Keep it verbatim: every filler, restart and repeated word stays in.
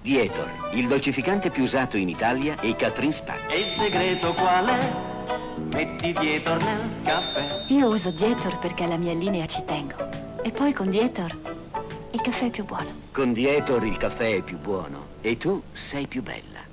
Dietor, il dolcificante più usato in Italia è il Caprin Spac. E il segreto qual è? Metti Dietor nel caffè. Io uso Dietor perché alla mia linea ci tengo. E poi con Dietor il caffè è più buono. Con Dietor il caffè è più buono e tu sei più bella.